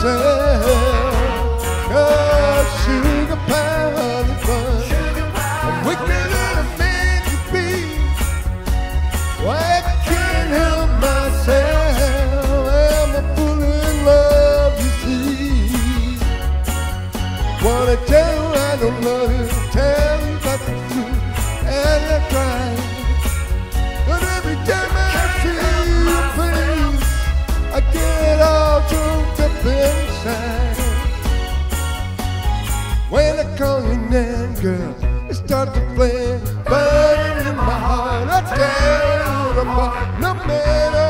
myself. Oh, sugar pie and fun. I'm wicked and I'm meant to be. Why I can't help myself. I'm a fool in love, you see. Wanna tell you I don't love you, tell you about the truth, and I cry. But every time I see your face, I get all choked up inside. When I call your name, girl, it starts to play, burning in my heart. I tell you, no matter